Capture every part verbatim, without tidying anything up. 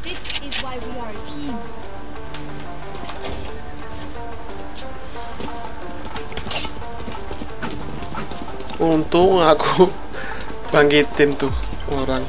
This is why we are a team. Untung aku bangkitin tuh orang.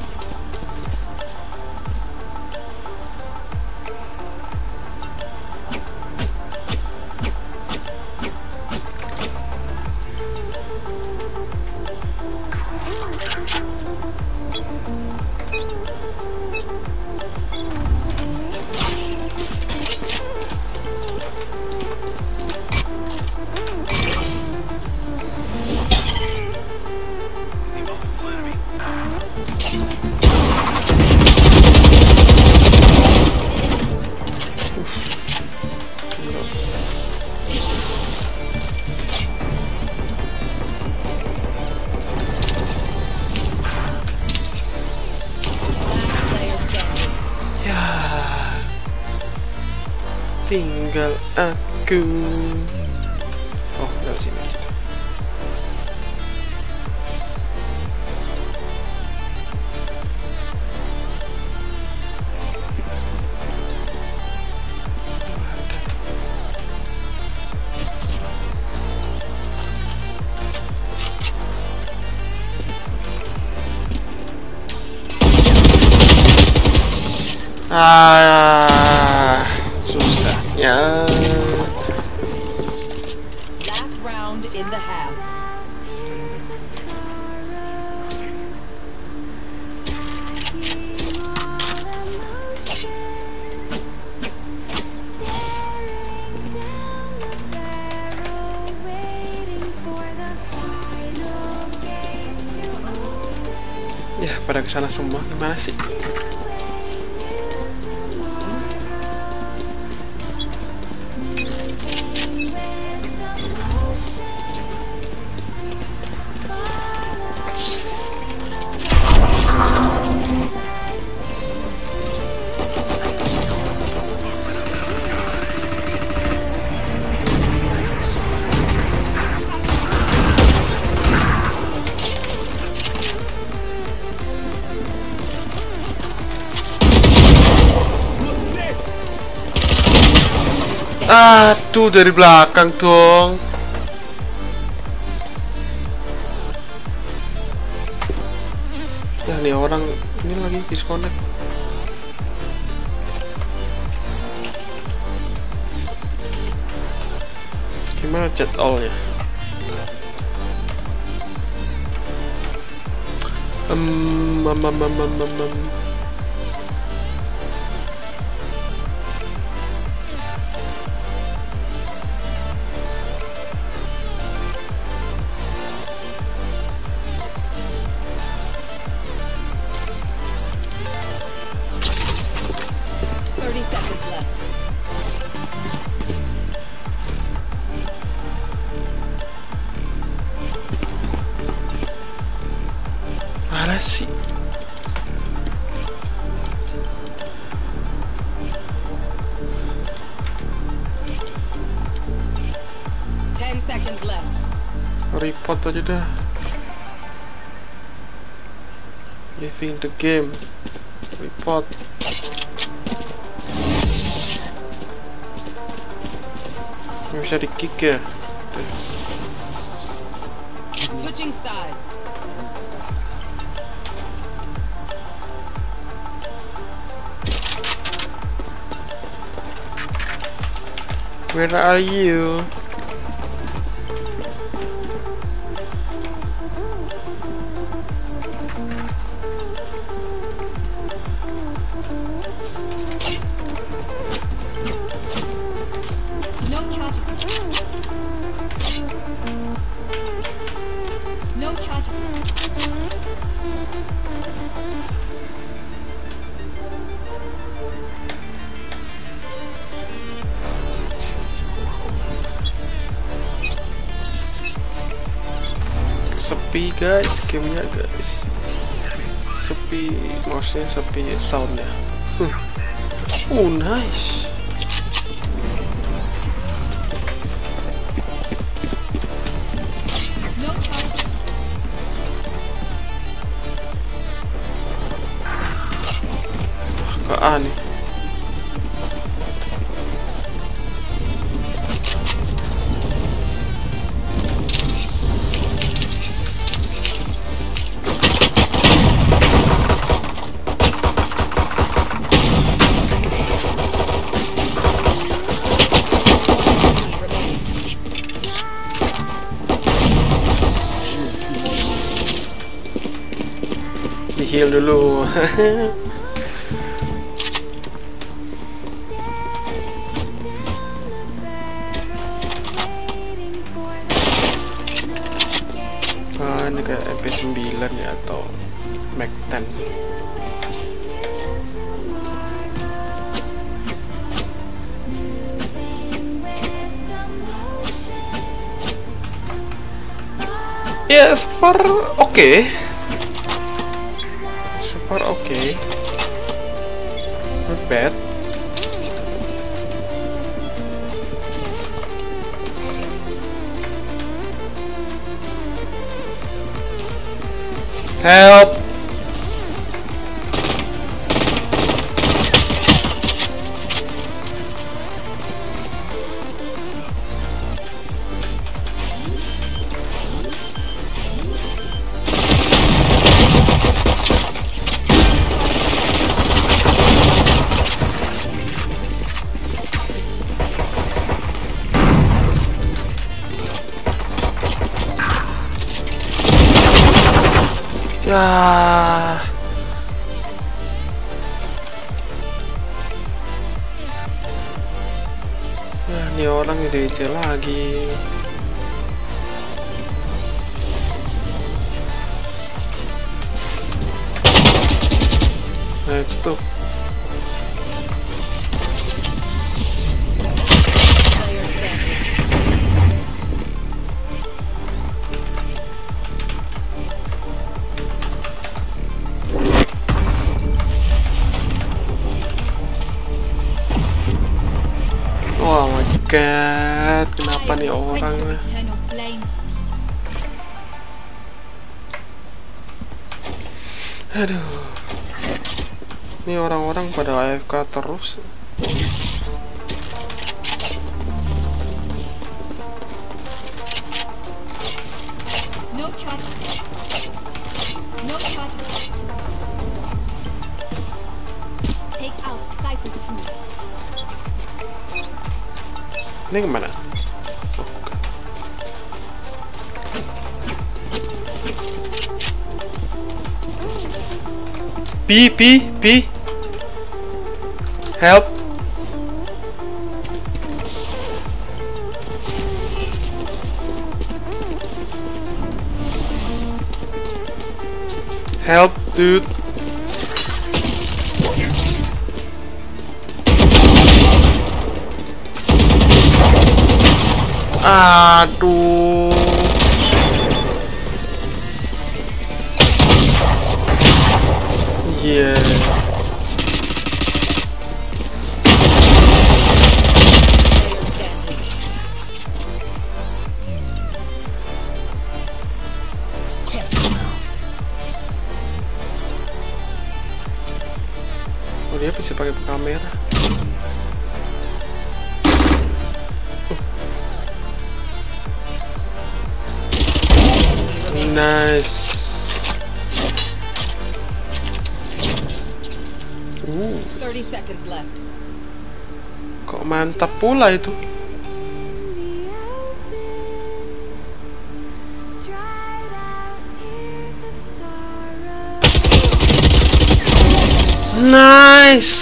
Tinggal aku. Oh, dari sini. Ah, susahnya. Last round in the half. Ya, pada kesana semua. Gimana sih? Aduh, dari belakang dong. Ya, nih orang ini lagi disconnect. Gimana chat all-nya? Um, um, um, um, um, um, um. thirty seconds left. Mana sih? ten seconds left. Report aja dah. Leaving the game. Report. Nggak bisa di kick ya? Switching sides. Where are you? No charges. No charges. Sepi guys, gamenya guys. Sepi, maksudnya sepi soundnya. Huh. Oh nice. No charges. Apaan nih? kill dulu. Ah, ini kayak M P sembilan ya atau Mac sepuluh. Ya, so far oke. Okay. So far oke. Okay. Not bad. Help. Ya. Ya, ini orang D C lagi. Next tuh. Oh my god, kenapa nih orang? Eternal flame. Aduh, ini orang-orang pada A F K terus. No charges. No charges. Take out Cypher's tools. Ini kemana? Pi, pi, pi. Help. Help, dude. Aduh. Yeah. Oh, dia bisa pakai kamera. Nice. Uh, thirty seconds left. kok mantap pula itu. Nice.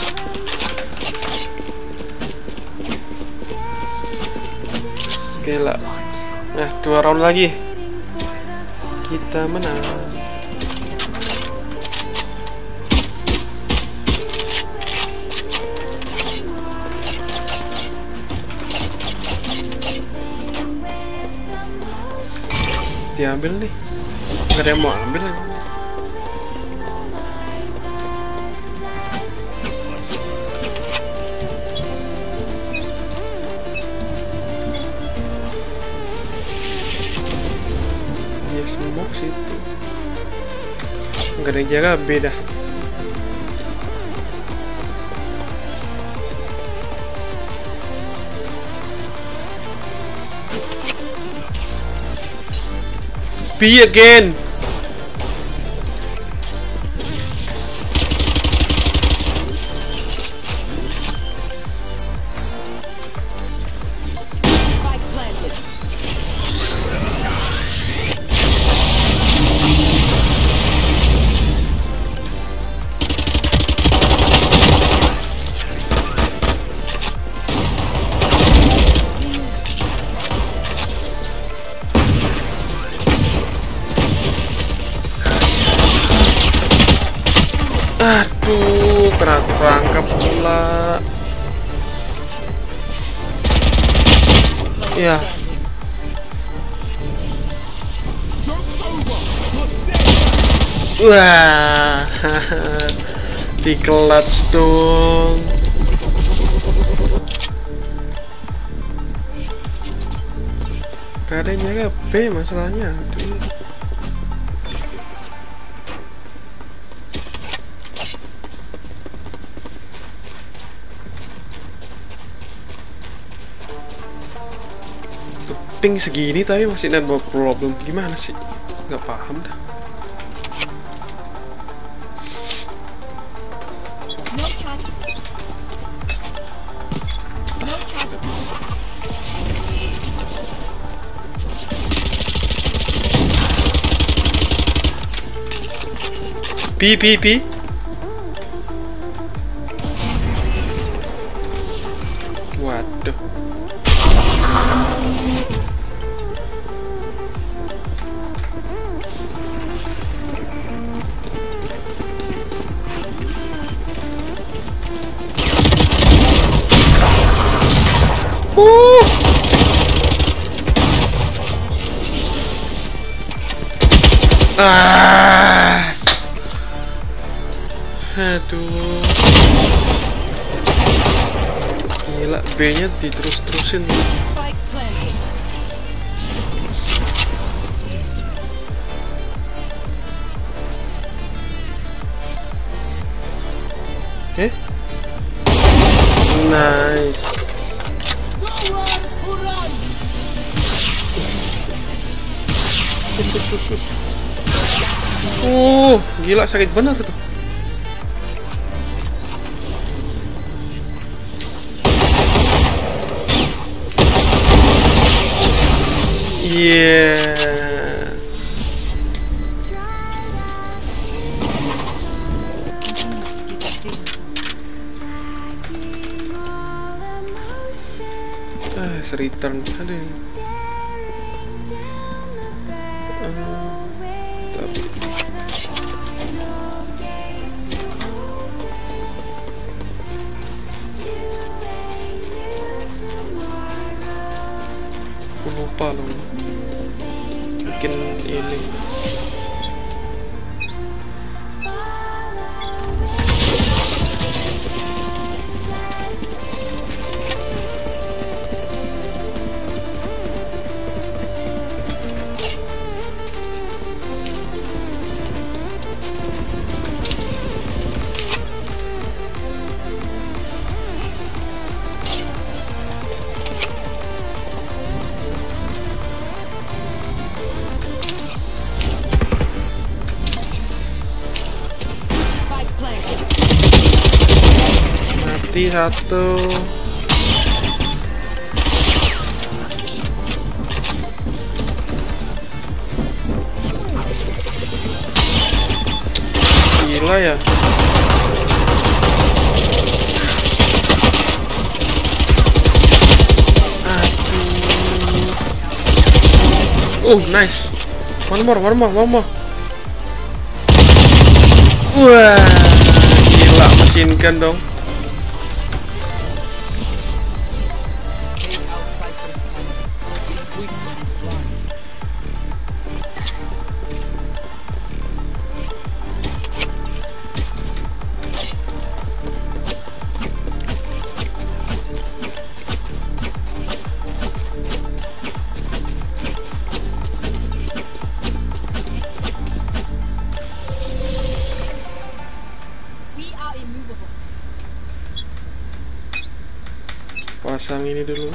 Gila. Nah, dua round lagi. Kita menang. Diambil nih. Gak ada yang mau ambil lagi. Ya smoke situ. Gak ada yang jaga, beda. B again. Spike planted. Rangkap pula. Ya. Wah. Di clutch dong. Gak ada yang jaga B masalahnya. Aduh. Ping segini tapi masih network problem, gimana sih? Nggak paham dah. No charges. No charges. P P P. Waduh. Uh. Ah. Aduh. Gila, B-nya diterus-terusin. Spike planted. Eh? Nice. Sus, sus, sus. Uh, gila sakit bener tuh. Yeah. Ah, return. Aduh. Lupa loh bikin ini. Mati satu. Gila ya. Aduh. Oh, nice. One more, one more, one more. Wah, gila mesinkan dong. Pasang ini dulu.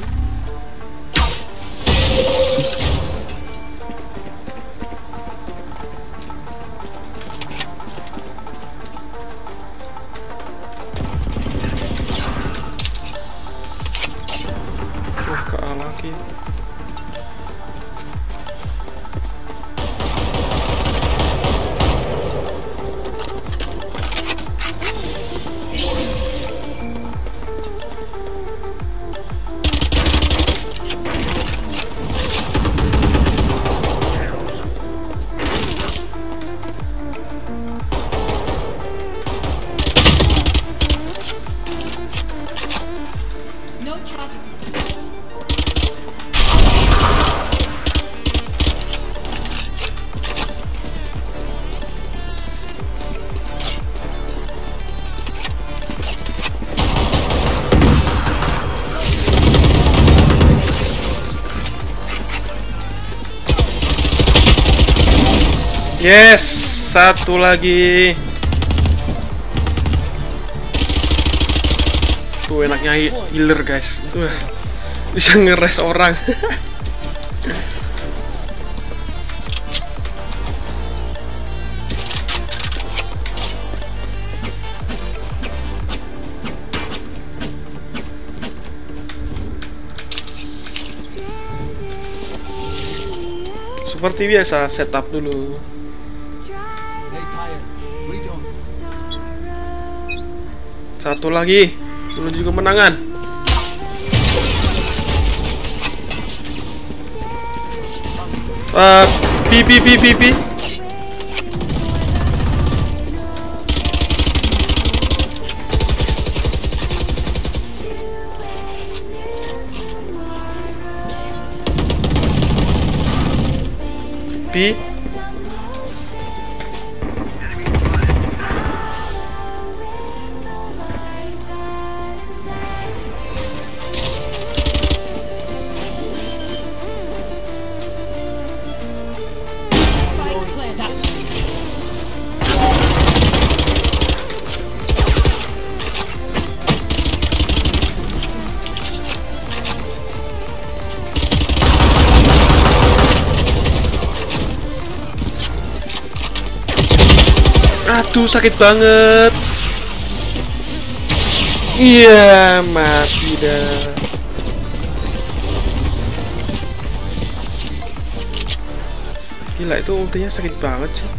Wah, ke A lagi. Yes, satu lagi. Tuh enaknya healer guys. Tuh bisa ngeres orang. Seperti biasa, setup dulu. Satu lagi menuju kemenangan. Uh, pi pi pi pi pi. Pi. Aduh, sakit banget. Iya, mati dah. Gila, itu ultinya sakit banget sih.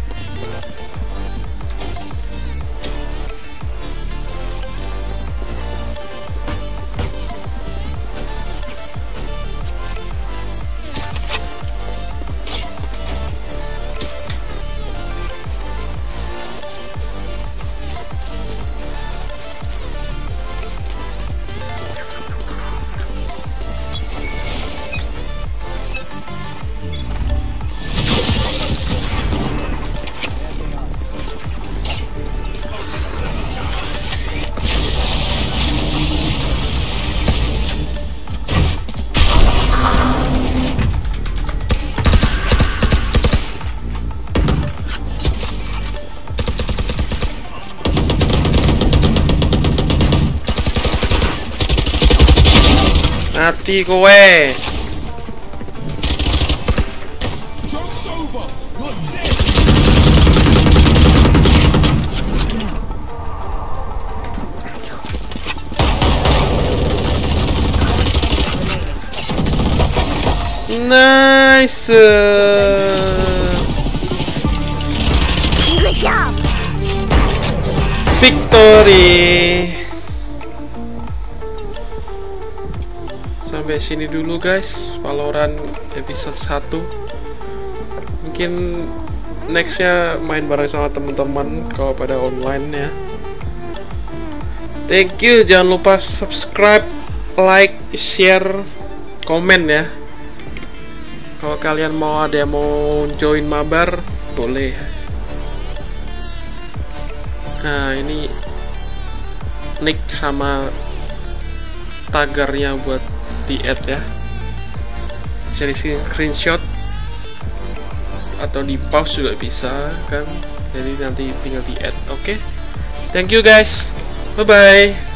Mati kowe. Nice. Good job. Victory. Sampai sini dulu guys Valorant episode satu. Mungkin nextnya main bareng sama teman-teman kalau pada online ya. Thank you, jangan lupa subscribe, like, share, komen ya. Kalau kalian mau ada yang mau join mabar boleh. Nah, ini nick sama tagarnya buat di add ya, bisa di screenshot atau di pause juga bisa kan, jadi nanti tinggal di add. Oke, okay? Thank you guys, bye bye.